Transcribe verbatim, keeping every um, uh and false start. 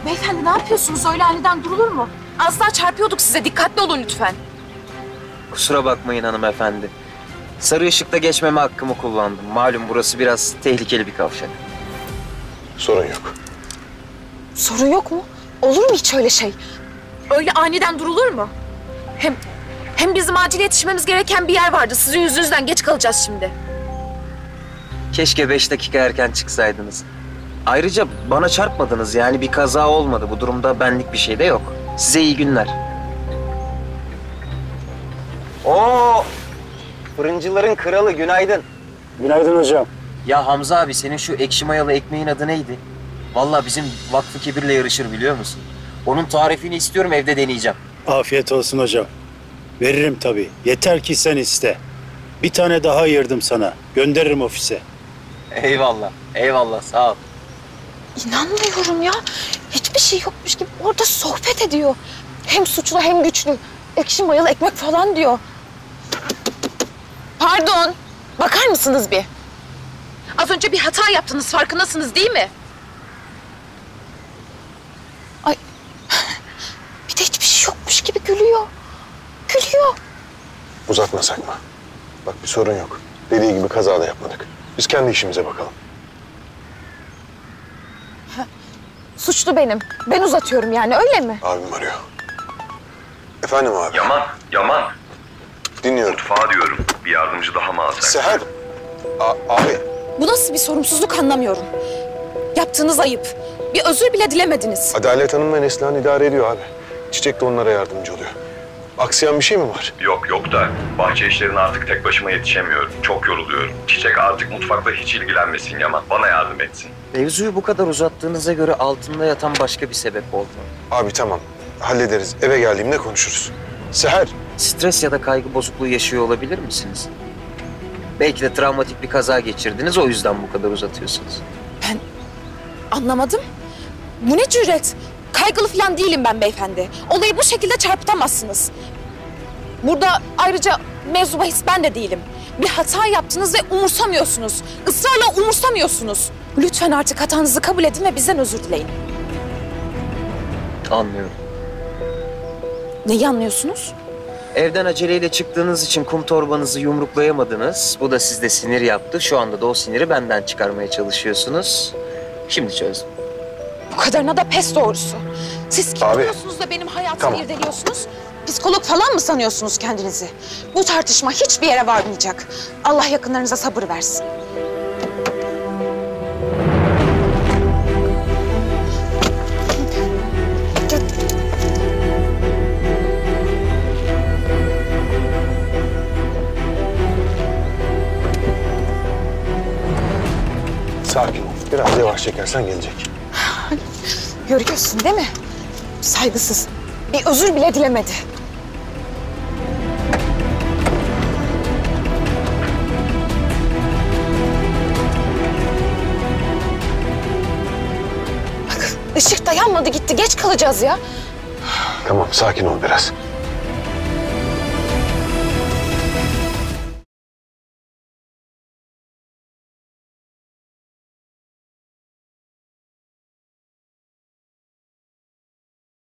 Beyefendi ne yapıyorsunuz? Öyle aniden durulur mu? Az daha çarpıyorduk size. Dikkatli olun lütfen. Kusura bakmayın hanımefendi. Sarı ışıkta geçmeme hakkımı kullandım. Malum burası biraz tehlikeli bir kavşak. Sorun yok. Sorun yok mu? Olur mu hiç öyle şey? Öyle aniden durulur mu? Hem hem bizim acil yetişmemiz gereken bir yer vardı. Sizin yüzünüzden geç kalacağız şimdi. Keşke beş dakika erken çıksaydınız. Ayrıca bana çarpmadınız, yani bir kaza olmadı. Bu durumda benlik bir şey de yok. Size iyi günler. Oo, fırıncıların kralı, günaydın. Günaydın hocam. Ya Hamza abi, senin şu ekşi mayalı ekmeğin adı neydi? Vallahi bizim Vakfı Kebir'le yarışır, biliyor musun? Onun tarifini istiyorum, evde deneyeceğim. Afiyet olsun hocam. Veririm tabii. Yeter ki sen iste. Bir tane daha ayırdım sana. Gönderirim ofise. Eyvallah, eyvallah, sağ ol. İnanmıyorum ya. Hiçbir şey yokmuş gibi orada sohbet ediyor. Hem suçlu hem güçlü. Ekşi mayalı ekmek falan diyor. Pardon. Bakar mısınız bir? Az önce bir hata yaptınız. Farkındasınız değil mi? Ay. Bir de hiçbir şey yokmuş gibi gülüyor. Gülüyor. Uzatmasak mı? Bak bir sorun yok. Dediği gibi kaza da yapmadık. Biz kendi işimize bakalım. Suçlu benim. Ben uzatıyorum yani, öyle mi? Abim arıyor. Efendim abi. Yaman, Yaman. Dinliyorum. Mutfağa diyorum. Bir yardımcı daha mı alsak? Seher. A- abi. Bu nasıl bir sorumsuzluk anlamıyorum. Yaptığınız ayıp. Bir özür bile dilemediniz. Adalet Hanım ve Neslihan idare ediyor abi. Çiçek de onlara yardımcı oluyor. Aksayan bir şey mi var? Yok yok da bahçe işlerine artık tek başıma yetişemiyorum. Çok yoruluyorum. Çiçek artık mutfakla hiç ilgilenmesin Yaman. Bana yardım etsin. Mevzuyu bu kadar uzattığınıza göre altında yatan başka bir sebep oldu. Abi tamam. Hallederiz. Eve geldiğimde konuşuruz. Seher. Stres ya da kaygı bozukluğu yaşıyor olabilir misiniz? Belki de travmatik bir kaza geçirdiniz, o yüzden bu kadar uzatıyorsunuz. Ben anlamadım. Bu ne cüret? Kaygılı falan değilim ben beyefendi. Olayı bu şekilde çarpıtamazsınız. Burada ayrıca mevzu bahis ben de değilim. Bir hata yaptınız ve umursamıyorsunuz. Israrla umursamıyorsunuz. Lütfen artık hatanızı kabul edin ve bizden özür dileyin. Anlıyorum. Neyi anlıyorsunuz? Evden aceleyle çıktığınız için kum torbanızı yumruklayamadınız. Bu da sizde sinir yaptı. Şu anda da o siniri benden çıkarmaya çalışıyorsunuz. Şimdi çözdüm. Bu kadarına da pes doğrusu. Siz kim Abi, oluyorsunuz da benim hayatımı tamam. irdeliyorsunuz? Psikolog falan mı sanıyorsunuz kendinizi? Bu tartışma hiçbir yere varmayacak. Allah yakınlarınıza sabır versin. Sakin ol. Biraz yavaş çekersen gelecek. Görüyorsun değil mi? Saygısız. Bir özür bile dilemedi. Bak, ışık dayanmadı gitti. Geç kalacağız ya. Tamam sakin ol biraz.